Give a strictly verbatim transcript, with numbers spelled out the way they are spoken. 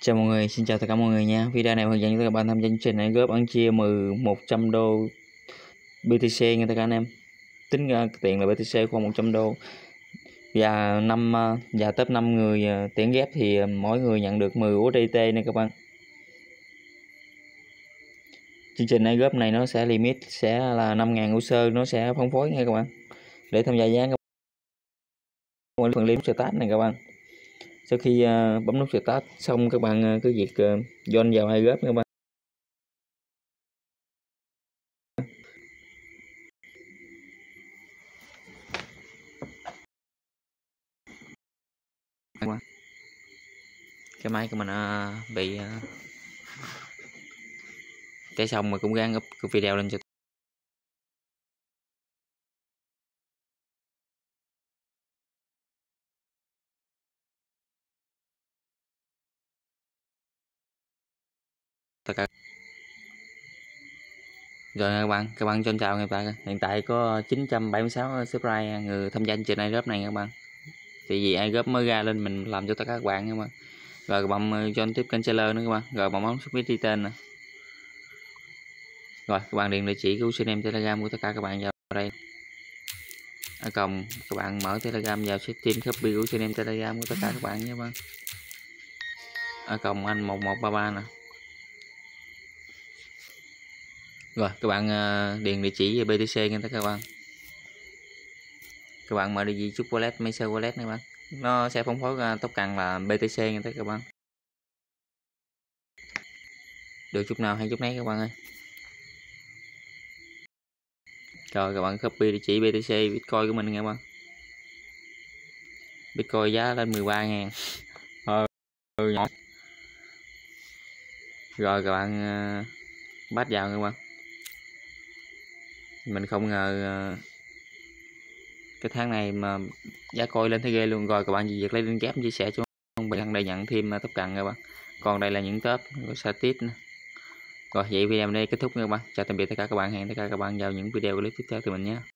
Chào mọi người, xin chào tất cả mọi người nha. Video này hướng dẫn cho các bạn tham gia chương trình này góp ăn chia mười một trăm đô bê tê xê nha tất cả anh em. Tính ra tiền là bê tê xê khoảng một trăm đô. Và năm và top năm người tiền ghép thì mỗi người nhận được mười u ét đê tê nha các bạn. Chương trình này góp này nó sẽ limit sẽ là năm nghìn user, nó sẽ phân phối nha các bạn. Để tham gia giá các bạn phần link start này các bạn. Sau khi uh, bấm nút start xong các bạn uh, cứ việc uh, join vào ai góp các bạn. Cái máy của mình uh, bị uh, cái xong mà cũng gắng up cái video lên cho tất cả. Rồi các bạn, các bạn cho chào hiện tại hiện tại có chín trăm bảy mươi sáu subscribe người tham gia chương trình iGroup này các bạn. Thì vì iGroup mới ra lên mình làm cho tất cả các bạn các bạn. Rồi các bạn join tiếp kênh seller nữa các bạn. Rồi bạn bấm submit đi tên nè. Rồi các bạn điền địa chỉ của username Telegram của tất cả các bạn vào đây. Ở cổng các bạn mở Telegram vào setting copy của username Telegram của tất cả các bạn nhé các bạn. Ở cổng anh một một ba ba nè. Rồi các bạn uh, điền địa chỉ về bê tê xê nha tất cả các bạn. Các bạn mở địa chỉ chúc wallet, Maser wallet này bạn. Nó sẽ phân phối uh, tốc cần là bê tê xê nha tất cả các bạn. Được chút nào hay chút nấy các bạn ơi. Rồi các bạn copy địa chỉ bê tê xê Bitcoin của mình nha các bạn. Bitcoin giá lên mười ba ngàn. Ờ, nhỏ. Rồi các bạn uh, bắt vào các bạn. Mình không ngờ uh, cái tháng này mà giá coi lên thế ghê luôn. Rồi các bạn gì việc lấy link ghép chia sẻ cho bạn để nhận thêm uh, tốc cần các bạn. Còn đây là những top của static. Rồi vậy video này kết thúc nha các bạn. Chào tạm biệt tất cả các bạn, hẹn tất cả các bạn vào những video clip tiếp theo từ mình nhé.